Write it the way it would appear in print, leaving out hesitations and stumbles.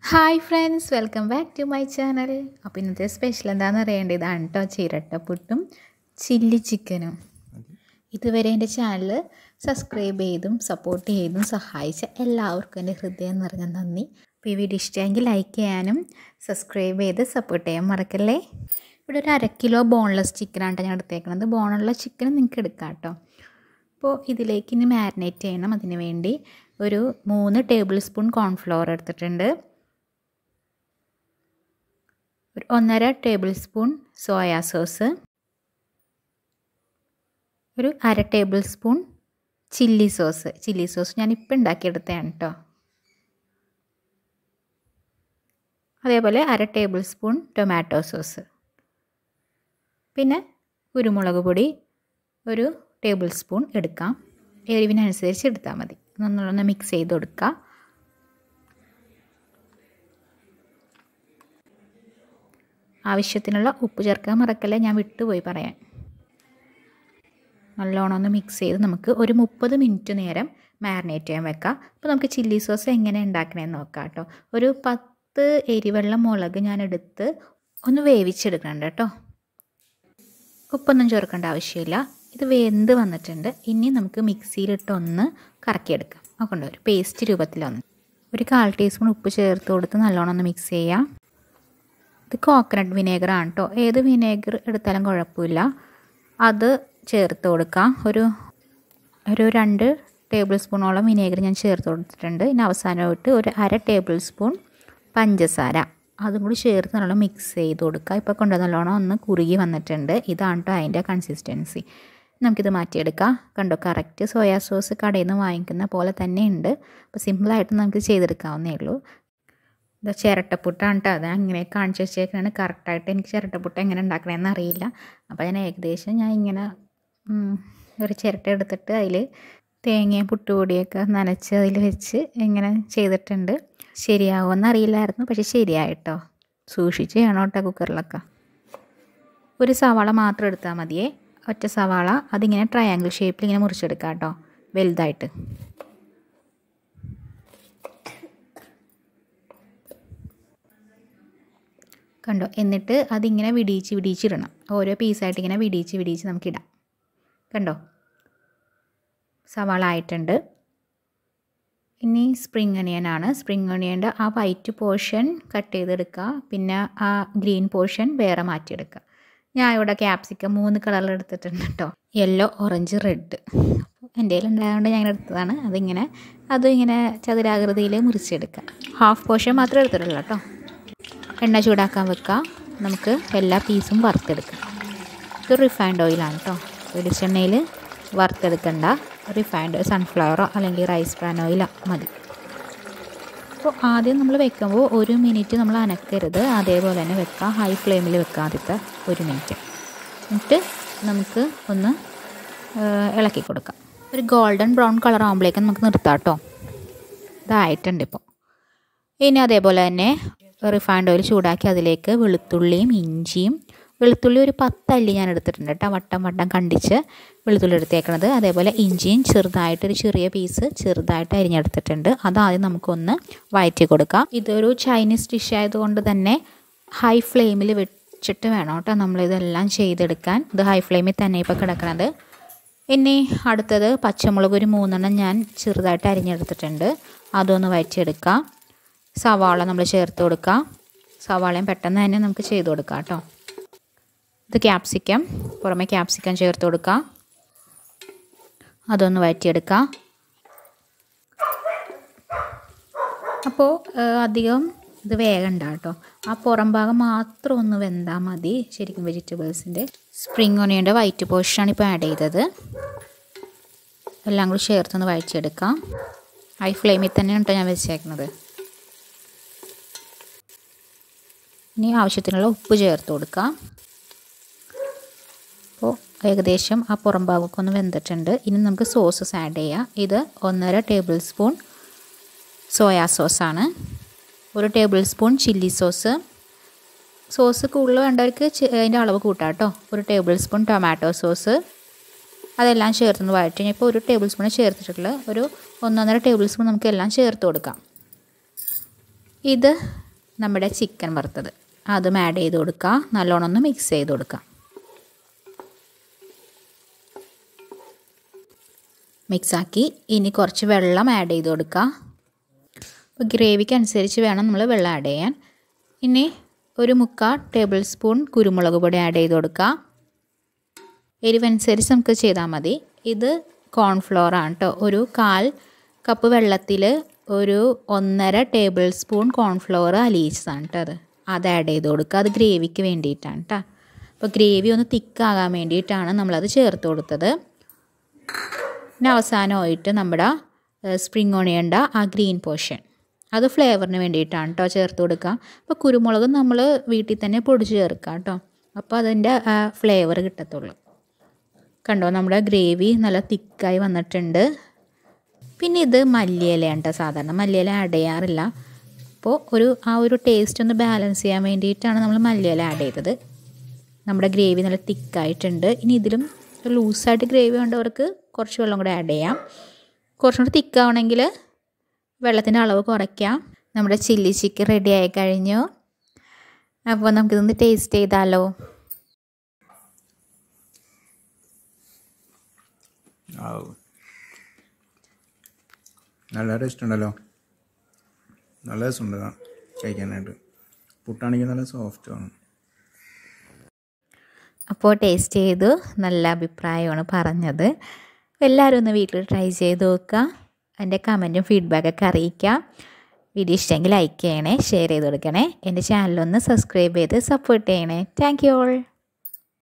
Hi friends, welcome back to my channel. അപ്പോൾ ഇന്നത്തെ special എന്താണെന്ന് അറിയേണ്ടത് ഇതാണ് കേട്ടോ, ചിരട്ടപ്പുട്ടും ചില്ലി ചിക്കനും. ഇതുവരെ എൻ്റെ ചാനൽ സബ്സ്ക്രൈബ് ചെയ്തും സപ്പോർട്ട് ചെയ്തും സഹായിച്ച എല്ലാവർക്കും എൻ്റെ ഹൃദയം നിറഞ്ഞ നന്ദി. അപ്പോൾ ഈ വീഡിയോ ഇഷ്ടമെങ്കിൽ ലൈക്ക് ചെയ്യാനും സബ്സ്ക്രൈബ് ചെയ്ത് സപ്പോർട്ട് ചെയ്യാൻ മറക്കല്ലേ. ഇവിടെ ഒരു 1/2 കിലോ ബോൺലെസ് ചിക്കനാണ് ഞാൻ എടുത്തേക്കുന്നത്. ബോണുള്ള ചിക്കൻ നിങ്ങൾക്ക് എടുക്കാം കേട്ടോ. അപ്പോൾ ഇതിലേക്ക് ഇനി മാരിനേറ്റ് ചെയ്യണം. അതിന് വേണ്ടി ഒരു 3 ടേബിൾ സ്പൂൺ കോൺഫ്ലവർ എടുത്തിട്ടുണ്ട്. ഒരു 1.5 ടേബിൾ സ്പൂൺ സോയാ സോസ്, ഒരു 1/2 ടേബിൾ സ്പൂൺ ചില്ലി സോസ് ഞാനിപ്പോൾ ഉണ്ടാക്കിയെടുത്തതാണ് കേട്ടോ. അതേപോലെ 1/2 ടേബിൾ സ്പൂൺ ടൊമാറ്റോ സോസ്, പിന്നെ കുരുമുളക് പൊടി ഒരു ടേബിൾ സ്പൂൺ എടുക്കാം. എരിവിനനുസരിച്ച് എടുത്താൽ മതി. നല്ലോണം മിക്സ് ചെയ്ത് കൊടുക്കുക. ആവശ്യത്തിനുള്ള ഉപ്പ് ചേർക്കാൻ മറക്കല്ലേ, ഞാൻ വിട്ടുപോയി പറയാൻ. നല്ലോണം ഒന്ന് മിക്സ് ചെയ്ത് നമുക്ക് ഒരു 30 മിനിറ്റ് നേരം മാരിനേറ്റ് ചെയ്യാൻ വെക്കാം. അപ്പോൾ നമുക്ക് ചില്ലി സോസ് എങ്ങനെ ഉണ്ടാക്കണമെന്ന് നോക്കാം കേട്ടോ. ഒരു 10 എരിവെള്ള മുളക് ഞാൻ എടുത്ത് ഒന്ന് വേവിച്ചെടുക്കണ്ട കേട്ടോ. ഉപ്പൊന്നും ചേർക്കേണ്ട ആവശ്യമില്ല. ഇത് വെന്ത് വന്നിട്ടുണ്ട്. ഇനി നമുക്ക് മിക്സിയിലിട്ട് ഒന്ന് കറക്കിയെടുക്കാം. അതുകൊണ്ട് ഒരു പേസ്റ്റ് രൂപത്തിലൊന്ന് ഒരു 1/4 ടീസ്പൂൺ ഉപ്പ് ചേർത്ത് കൊടുത്ത് നല്ലോണം ഒന്ന് മിക്സ് ചെയ്യാം. ഇത് കോക്കനട്ട് വിനേഗറാണ് കേട്ടോ. ഏത് വിനേഗർ എടുത്താലും കുഴപ്പമില്ല. അത് ചേർത്ത് കൊടുക്കാം. ഒരു 2 ടേബിൾ സ്പൂണോളം വിനേഗർ ഞാൻ ചേർത്ത് കൊടുത്തിട്ടുണ്ട്. ഇനി അവസാനമായിട്ട് ഒരു 1/2 ടേബിൾ സ്പൂൺ പഞ്ചസാര അതും കൂടി ചേർത്ത് നല്ലോണം മിക്സ് ചെയ്ത് കൊടുക്കുക. ഇപ്പോൾ കൊണ്ട് നല്ലോണം ഒന്ന് കുറുകി വന്നിട്ടുണ്ട്. ഇതാണ് കേട്ടോ അതിൻ്റെ കൺസിസ്റ്റൻസി. നമുക്കിത് മാറ്റിയെടുക്കാം. കണ്ടോ, കറക്റ്റ് സോയാ സോസ് കടയിൽ നിന്ന് വാങ്ങിക്കുന്ന പോലെ തന്നെ ഉണ്ട്. അപ്പോൾ സിമ്പിളായിട്ട് നമുക്ക് ചെയ്തെടുക്കാവുന്നേ ഉള്ളൂ. ഇത് ചിരട്ടപ്പുട്ടാണ് കേട്ടോ. അത് അങ്ങനെ കാണിച്ച് വെച്ചേക്കാണ്. കറക്റ്റായിട്ട് എനിക്ക് ചിരട്ടപ്പുട്ട് എങ്ങനെ ഉണ്ടാക്കണമെന്ന് അറിയില്ല. അപ്പോൾ ഞാൻ ഇങ്ങനെ ഒരു ചിരട്ട എടുത്തിട്ട് അതിൽ തേങ്ങയും പുട്ടുപൊടിയൊക്കെ നനച്ച് അതിൽ വെച്ച് ഇങ്ങനെ ചെയ്തിട്ടുണ്ട്. ശരിയാവുമെന്ന് അറിയില്ലായിരുന്നു, പക്ഷെ ശരിയായിട്ടോ. സൂക്ഷിച്ച് ചെയ്യണം കേട്ടോ കുക്കറിലൊക്കെ. ഒരു സവാള മാത്രം എടുത്താൽ മതിയേ, ഒറ്റ സവാള. അതിങ്ങനെ ട്രയാങ്കിൾ ഷേപ്പിൽ ഇങ്ങനെ മുറിച്ചെടുക്കാം കേട്ടോ, വലുതായിട്ട്. കണ്ടോ, എന്നിട്ട് അതിങ്ങനെ വിടിയിച്ചിടണം. ഓരോ പീസായിട്ട് ഇങ്ങനെ വിടിയിച്ച് നമുക്കിടാം. കണ്ടോ, സവാള ആയിട്ടുണ്ട്. ഇനി സ്പ്രിംഗ് ഒണിയനാണ്. സ്പ്രിംഗ് ഒണിയൻ്റെ ആ വൈറ്റ് പോർഷൻ കട്ട് ചെയ്തെടുക്കുക, പിന്നെ ആ ഗ്രീൻ പോർഷൻ വേറെ മാറ്റിയെടുക്കുക. ഞാൻ ഇവിടെ ക്യാപ്സിക്കം 3 കളറിൽ എടുത്തിട്ടുണ്ട് കേട്ടോ, യെല്ലോ, ഓറഞ്ച്, റെഡ്. എൻ്റെ കയ്യിലുണ്ടായതുകൊണ്ട് ഞാൻ എടുത്തതാണ്. അതും ഇങ്ങനെ ചതുരാകൃതിയിൽ മുറിച്ചെടുക്കുക. ഹാഫ് പോർഷൻ മാത്രമേ എടുത്തിട്ടുള്ളൂ കേട്ടോ. എണ്ണ ചൂടാക്കാൻ വെക്കുക. നമുക്ക് എല്ലാ പീസും വറുത്തെടുക്കാം. ഇത് റിഫൈൻഡ് ഓയിലാണ് കേട്ടോ. വെളിച്ചെണ്ണയിൽ വറുത്തെടുക്കണ്ട. റിഫൈൻഡ് സൺഫ്ലവറോ അല്ലെങ്കിൽ റൈസ് ബ്രാൻ ഓയിലോ മതി. അപ്പോൾ ആദ്യം നമ്മൾ വെക്കുമ്പോൾ 1 മിനിറ്റ് നമ്മൾ അനക്കരുത്. അതേപോലെ തന്നെ വെക്കാം. ഹൈ ഫ്ലെയിമിൽ വെക്കാം ആദ്യത്തെ 1 മിനിറ്റ്. എന്നിട്ട് നമുക്ക് ഒന്ന് ഇളക്കി കൊടുക്കാം. ഒരു ഗോൾഡൻ ബ്രൗൺ കളർ ആകുമ്പോഴേക്കും നമുക്ക് നിർത്താം കേട്ടോ. ഇതായിട്ടുണ്ട് ഇപ്പോൾ. ഇനി അതേപോലെ തന്നെ റിഫൈൻഡ് ഓയിൽ ചൂടാക്കി അതിലേക്ക് വെളുത്തുള്ളിയും ഇഞ്ചിയും, വെളുത്തുള്ളി ഒരു 10 അല്ലി ഞാൻ എടുത്തിട്ടുണ്ട് കേട്ടോ, വട്ടം കണ്ടിച്ച് വെളുത്തുള്ളി എടുത്തേക്കണത്. അതേപോലെ ഇഞ്ചിയും ചെറുതായിട്ടൊരു ചെറിയ പീസ് ചെറുതായിട്ട് അരിഞ്ഞെടുത്തിട്ടുണ്ട്. അതാദ്യം നമുക്കൊന്ന് വഴറ്റി കൊടുക്കാം. ഇതൊരു ചൈനീസ് ഡിഷ് ആയതുകൊണ്ട് തന്നെ ഹൈ ഫ്ലെയിമിൽ വെച്ചിട്ട് വേണം കേട്ടോ നമ്മളിതെല്ലാം ചെയ്തെടുക്കാൻ. ഇത് ഹൈ ഫ്ലെയിമിൽ തന്നെ ഇപ്പോൾ കിടക്കണത്. ഇനി അടുത്തത് പച്ചമുളക് ഒരു 3 എണ്ണം ഞാൻ ചെറുതായിട്ട് അരിഞ്ഞെടുത്തിട്ടുണ്ട്. അതൊന്ന് വഴറ്റിയെടുക്കാം. സവാള നമ്മൾ ചേർത്ത് കൊടുക്കാം. സവാളയും പെട്ടെന്ന് തന്നെ നമുക്ക് ചെയ്ത് കൊടുക്കാം കേട്ടോ. ഇത് ക്യാപ്സിക്കം, പുറമെ ക്യാപ്സിക്കം ചേർത്ത് കൊടുക്കാം. അതൊന്ന് വഴറ്റിയെടുക്കാം. അപ്പോൾ അധികം ഇത് വേഗണ്ട കേട്ടോ. ആ പുറം ഭാഗം മാത്രം ഒന്ന് വെന്താൽ മതി. ശരിക്കും വെജിറ്റബിൾസിൻ്റെ സ്പ്രിംഗ് ഒണിയൻ്റെ വൈറ്റ് പോർഷനാണ് ഇപ്പോൾ ആഡ് ചെയ്തത്. എല്ലാം കൂടി ചേർത്തൊന്ന് വഴറ്റിയെടുക്കാം. ഹൈ ഫ്ലെയിമിൽ തന്നെയാണ് കേട്ടോ ഞാൻ വെച്ചേക്കുന്നത്. ഇനി ആവശ്യത്തിനുള്ള ഉപ്പ് ചേർത്ത് കൊടുക്കാം. അപ്പോൾ ഏകദേശം ആ പുറം ഭാഗമൊക്കെ ഒന്ന് വെന്തിട്ടുണ്ട്. ഇനി നമുക്ക് സോസസ് ആഡ് ചെയ്യാം. ഇത് 1.5 ടേബിൾ സ്പൂൺ സോയാ സോസാണ്, 1 ടേബിൾ സ്പൂൺ ചില്ലി സോസ് കൂടുതൽ വേണ്ടവർക്ക് അതിൻ്റെ അളവ് കൂട്ടാം കേട്ടോ. 1 ടേബിൾ സ്പൂൺ ടൊമാറ്റോ സോസ്. അതെല്ലാം ചേർത്തൊന്ന് വഴറ്റി. ഇപ്പോൾ 1 ടേബിൾ സ്പൂൺ ചേർത്തിട്ടുള്ള ഒരു 1.5 ടേബിൾ സ്പൂൺ നമുക്ക് എല്ലാം ചേർത്ത് കൊടുക്കാം. ഇത് നമ്മുടെ ചിക്കൻ വറുത്തത്, അതും ആഡ് ചെയ്ത് കൊടുക്കുക. നല്ലോണം ഒന്ന് മിക്സ് ചെയ്ത് കൊടുക്കുക. മിക്സാക്കി ഇനി കുറച്ച് വെള്ളം ആഡ് ചെയ്ത് കൊടുക്കുക. അപ്പോൾ ഗ്രേവിക്ക് അനുസരിച്ച് വേണം നമ്മൾ വെള്ളം ആഡ് ചെയ്യാൻ. ഇനി ഒരു 3/4 ടേബിൾ സ്പൂൺ കുരുമുളക് പൊടി ആഡ് ചെയ്ത് കൊടുക്കുക. എരിവനുസരിച്ച് നമുക്ക് ചെയ്താൽ മതി. ഇത് കോൺഫ്ലോർ ആണ് കേട്ടോ. ഒരു 1/4 കപ്പ് വെള്ളത്തിൽ ഒരു 1.5 ടേബിൾ സ്പൂൺ കോൺഫ്ലോർ അലിയിച്ചതാണ് കേട്ടോ. അത് ആഡ് ചെയ്ത് കൊടുക്കുക. അത് ഗ്രേവിക്ക് വേണ്ടിയിട്ടാണ് കേട്ടോ. അപ്പോൾ ഗ്രേവി ഒന്ന് തിക്കാകാൻ വേണ്ടിയിട്ടാണ് നമ്മളത് ചേർത്ത് കൊടുത്തത്. പിന്നെ അവസാനമായിട്ട് നമ്മുടെ സ്പ്രിംഗ് ഓണിയൻ്റെ ആ ഗ്രീൻ പോർഷൻ, അത് ഫ്ലേവറിന് വേണ്ടിയിട്ടാണ് കേട്ടോ ചേർത്ത് കൊടുക്കുക. അപ്പോൾ കുരുമുളക് നമ്മൾ വീട്ടിൽ തന്നെ പൊടിച്ച് ചേർക്കുക കേട്ടോ. അപ്പോൾ അതിൻ്റെ ഫ്ലേവർ കിട്ടത്തുള്ളൂ. കണ്ടോ, നമ്മുടെ ഗ്രേവി നല്ല തിക്കായി വന്നിട്ടുണ്ട്. പിന്നെ ഇത് മല്ലിയിലയാണ് കേട്ടോ. സാധാരണ മല്ലിയില ആഡ് ചെയ്യാറില്ല. അപ്പോൾ ആ ഒരു ടേസ്റ്റ് ഒന്ന് ബാലൻസ് ചെയ്യാൻ വേണ്ടിയിട്ടാണ് നമ്മൾ മല്ലിയില ആഡ് ചെയ്തത്. നമ്മുടെ ഗ്രേവി നല്ല തിക്കായിട്ടുണ്ട്. ഇനി ഇതിലും ലൂസായിട്ട് ഗ്രേവി വേണ്ടവർക്ക് കുറച്ച് വെള്ളം കൂടെ ആഡ് ചെയ്യാം. കുറച്ചും കൂടി തിക്കാവണമെങ്കിൽ വെള്ളത്തിൻ്റെ അളവ് കുറയ്ക്കാം. നമ്മുടെ ചില്ലി ചിക്കൻ റെഡി ആയി കഴിഞ്ഞു. അപ്പോൾ നമുക്കിതൊന്ന് ടേസ്റ്റ് ചെയ്താലോ. നല്ല ടേസ്റ്റ് ഉണ്ടല്ലോ. നല്ല രസമുണ്ട് കഴിക്കാനായിട്ട്. പുട്ടാണെങ്കിൽ നല്ല സോഫ്റ്റ് ആണ്. അപ്പോൾ ടേസ്റ്റ് ചെയ്തു, നല്ല അഭിപ്രായമാണ് പറഞ്ഞത്. എല്ലാവരും ഒന്ന് വീട്ടിൽ ട്രൈ ചെയ്ത് നോക്കുക. എൻ്റെ കമൻറ്റും ഫീഡ്ബാക്കൊക്കെ അറിയിക്കാം. വീഡിയോ ഇഷ്ടമെങ്കിൽ ലൈക്ക് ചെയ്യണേ, ഷെയർ ചെയ്ത് കൊടുക്കണേ. എൻ്റെ ചാനലൊന്ന് സബ്സ്ക്രൈബ് ചെയ്ത് സപ്പോർട്ട് ചെയ്യണേ. Thank you all.